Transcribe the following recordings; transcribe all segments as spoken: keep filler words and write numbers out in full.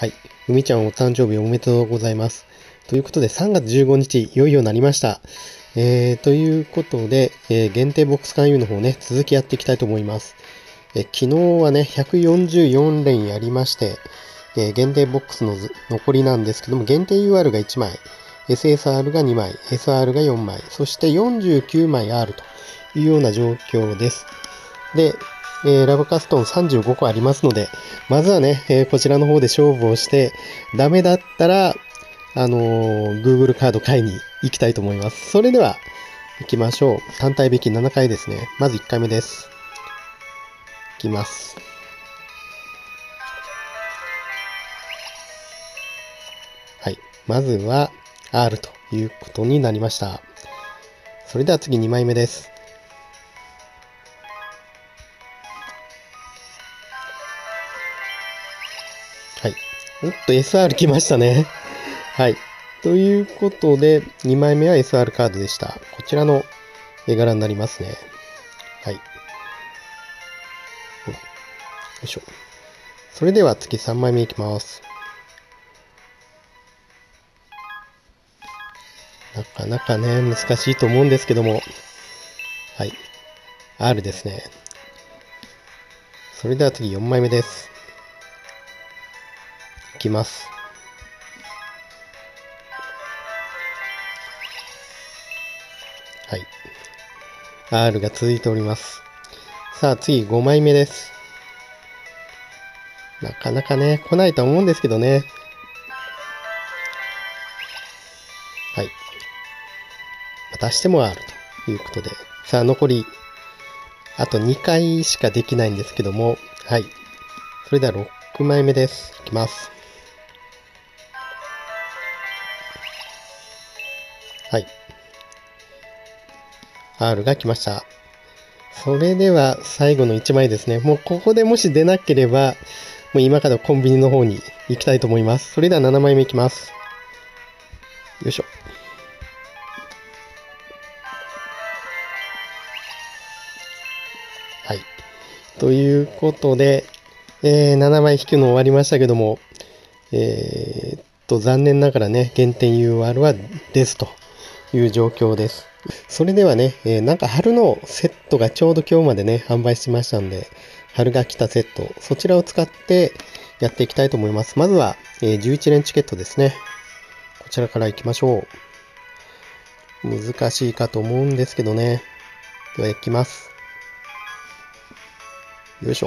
はい。うみちゃんお誕生日おめでとうございます。ということでさんがつじゅうごにちいよいよなりました。えー、ということで、えー、限定ボックス勧誘の方ね、続きやっていきたいと思います。えー、昨日はね、ひゃくよんじゅうよんれんやりまして、えー、限定ボックスの残りなんですけども、限定 ユーアール がいちまい、エスエスアール がにまい、エスアール がよんまい、そしてよんじゅうきゅうまい R というような状況です。で、えー、ラブカストンさんじゅうごこありますので、まずはね、えー、こちらの方で勝負をして、ダメだったら、あのー、Google カード買いに行きたいと思います。それでは、行きましょう。単体引きななかいですね。まずいっかいめです。いきます。はい。まずは R ということになりました。それでは次にまいめです。はい。おっと エスアール 来ましたね。はい。ということで、にまいめは エスアール カードでした。こちらの絵柄になりますね。はい。よいしょ。それでは次さんまいめいきます。なかなかね、難しいと思うんですけども。はい。R ですね。それでは次よんまいめです。いきます。はい。R が続いております。さあ次ごまいめです。なかなかね、来ないと思うんですけどね。はい。またしても R ということで。さあ残り、あとにかいしかできないんですけども。はい。それではろくまいめです。いきます。はい。R が来ました。それでは最後のいちまいですね。もうここでもし出なければ、もう今からコンビニの方に行きたいと思います。それではななまいめいきます。よいしょ。はい。ということで、えー、ななまい引くの終わりましたけども、えー、っと、残念ながらね、減点 ユーアール はですという状況です。それではね、えー、なんか春のセットがちょうど今日までね、販売してましたんで、春が来たセット、そちらを使ってやっていきたいと思います。まずは、えー、じゅういちれんチケットですね。こちらから行きましょう。難しいかと思うんですけどね。では行きます。よいしょ。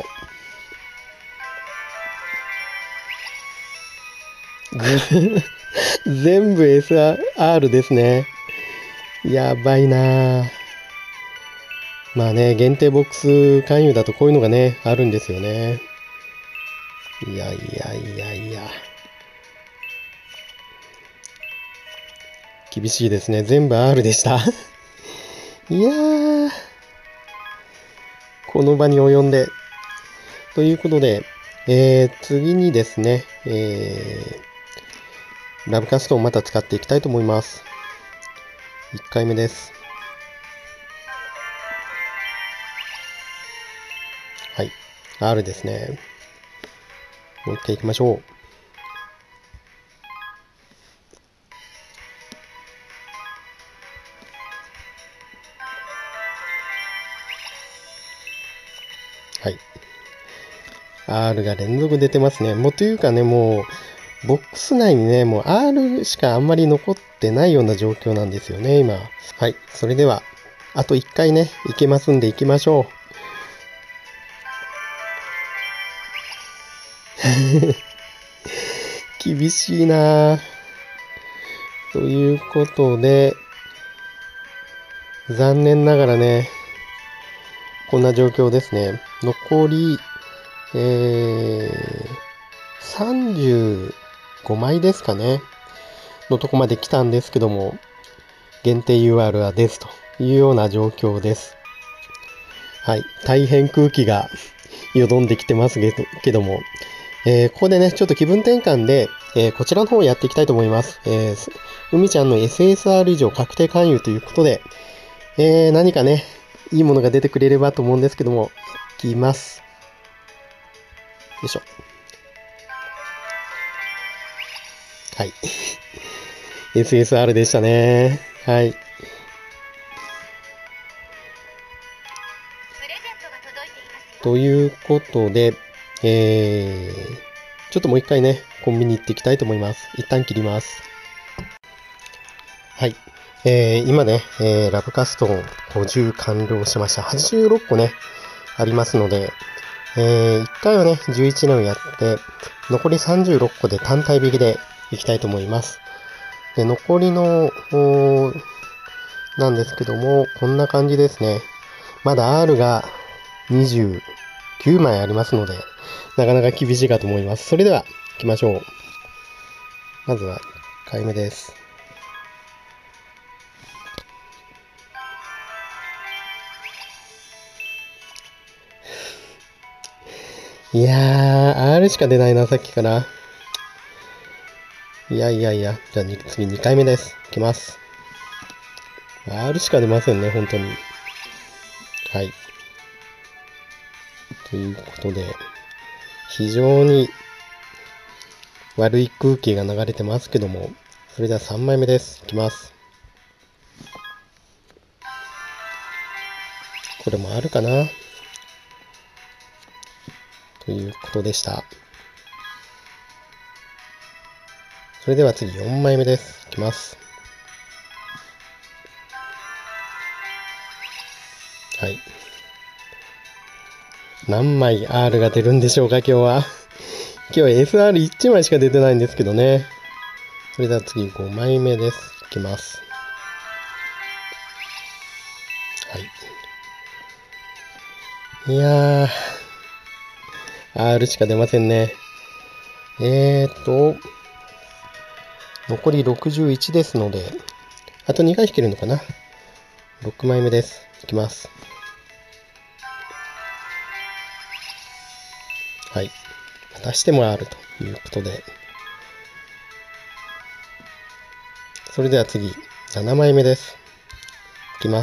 全部 エスアール ですね。やばいなぁ。まあね、限定ボックス勧誘だとこういうのがね、あるんですよね。いやいやいやいや。厳しいですね。全部 R でした。いやー、この場に及んで。ということで、えー、次にですね、えー、ラブカストをまた使っていきたいと思います。いっかいめです。はい。R ですね。もう一回行きましょう。はい。R が連続出てますね。もうというかね、もう、ボックス内にね、もう R しかあんまり残ってないような状況なんですよね、今。はい。それでは、あといっかいね、いけますんで行きましょう。厳しいなぁ。ということで、残念ながらね、こんな状況ですね。残り、えー、さんじゅうごまいですかね。のとこまで来たんですけども、限定 ユーアール はですというような状況です。はい。大変空気がよどんできてますけどけども、えー、ここでね、ちょっと気分転換で、えー、こちらの方をやっていきたいと思います。えー、海ちゃんの エスエスアール 以上確定勧誘ということで、えー、何かね、いいものが出てくれればと思うんですけども、いきます。よいしょ。 はい。エスエスアール でしたね。はい。ということで、えー、ちょっともう一回ね、コンビニ行っていきたいと思います。一旦切ります。はい。えー、今ね、えー、ラブカストンごじゅう完了しました。はちじゅうろっこね、ありますので、えー、いっかいはね、じゅういちねんをやって、残りさんじゅうろっこで単体引きでいきたいと思います。で、残りの、なんですけども、こんな感じですね。まだ R がにじゅうきゅうまいありますので、なかなか厳しいかと思います。それでは、行きましょう。まずは、いっかいめです。いやー、R しか出ないな、さっきから。いやいやいや、じゃあ次にかいめです。いきます。R しか出ませんね、本当に。はい。ということで、非常に悪い空気が流れてますけども、それではさんまいめです。いきます。これもあるかなということでした。それでは次よんまいめです。いきます。はい。何枚 R が出るんでしょうか、今日は。今日は エスアールいち 枚しか出てないんですけどね。それでは次ごまいめです。いきます。はい。いやー、R しか出ませんね。えーと、残りろくじゅういちですので、あとにかい引けるのかな。ろくまいめです。いきます。はい。またしても R ということで。それでは次、ななまいめです。いきます。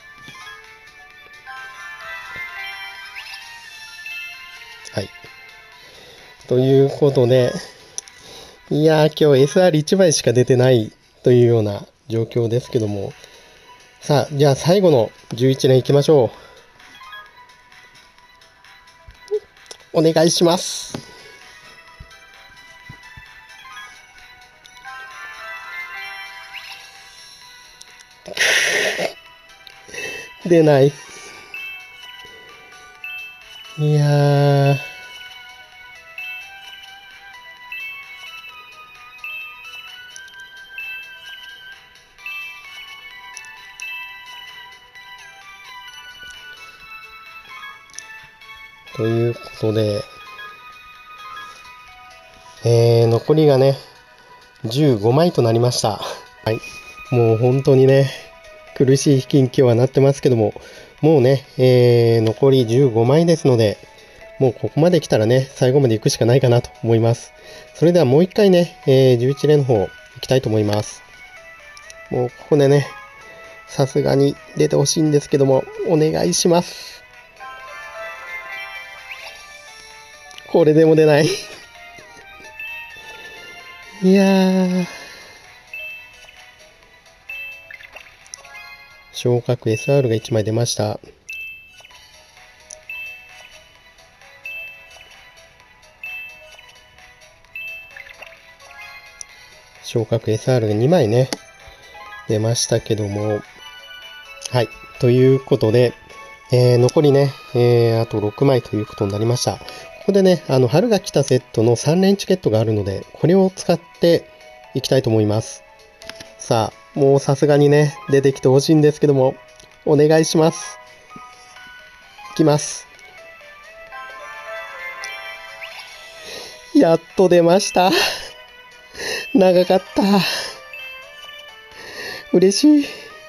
はい。ということで、いやー、今日 エスアールいち 枚しか出てないというような状況ですけども。さあ、じゃあ最後のじゅういちねんいきましょう。お願いします。出ない。いやー。ということで、えー、残りがね、じゅうごまいとなりました。はい。もう本当にね、苦しい引きに今日はなってますけども、もうね、えー、残りじゅうごまいですので、もうここまで来たらね、最後まで行くしかないかなと思います。それではもう一回ね、えー、じゅういちれんの方行きたいと思います。もうここでね、さすがに出てほしいんですけども、お願いします。これでも出ない。いやー。昇格 エスアール がいちまい出ました。昇格 エスアール がにまいね、出ましたけども、はい。ということで、えー、残りね、えー、あとろくまいということになりました。ここでね、あの、春が来たセットのさん連チケットがあるので、これを使っていきたいと思います。さあ、もうさすがにね、出てきてほしいんですけども、お願いします。いきます。やっと出ました。長かった。嬉しい。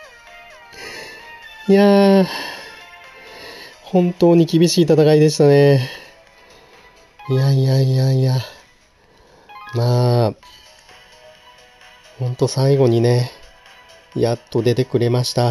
いやー、本当に厳しい戦いでしたね。いやいやいやいや。まあ、ほんと最後にね、やっと出てくれました。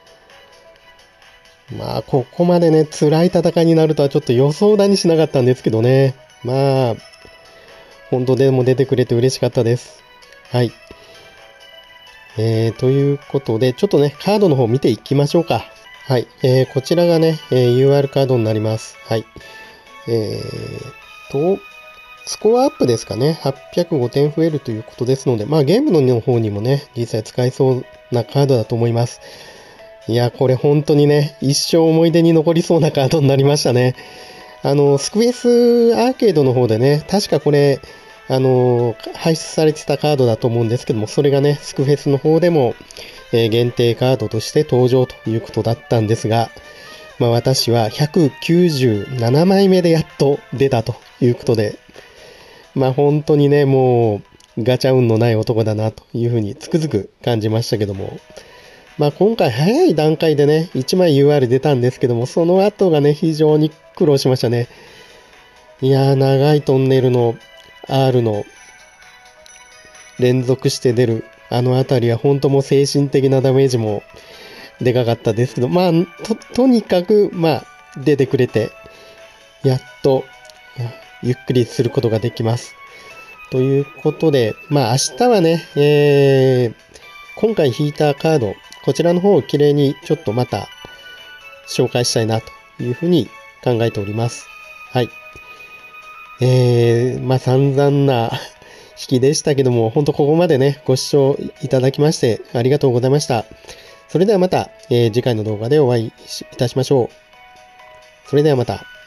まあ、ここまでね、辛い戦いになるとはちょっと予想だにしなかったんですけどね。まあ、 本当でも出てくれて嬉しかったです。はい。えー、ということで、ちょっとね、カードの方見ていきましょうか。はい。えー、こちらがね、えー、ユーアール カードになります。はい。えーと、スコアアップですかね。はっぴゃくごてん増えるということですので、まあゲームの方にもね、実際使えそうなカードだと思います。いや、これ本当にね、一生思い出に残りそうなカードになりましたね。あの、スクエスアーケードの方でね、確かこれ、あの、排出されてたカードだと思うんですけども、それがね、スクフェスの方でも、えー限定カードとして登場ということだったんですが、まあ私はひゃくきゅうじゅうななまいめでやっと出たということで、まあ本当にね、もうガチャ運のない男だなというふうにつくづく感じましたけども、まあ今回早い段階でね、いちまい ユーアール 出たんですけども、その後がね、非常に苦労しましたね。いやー、長いトンネルの R の連続して出る、あのあたりは本当もう精神的なダメージもでかかったですけど、まあ、と、とにかく、まあ、出てくれて、やっと、ゆっくりすることができます。ということで、まあ明日はね、えー、今回引いたカード、こちらの方をきれいにちょっとまた紹介したいなというふうに考えております。はい。えー、まあ散々な引きでしたけども、本当ここまでね、ご視聴いただきましてありがとうございました。それではまた、えー次回の動画でお会いいたしましょう。それではまた。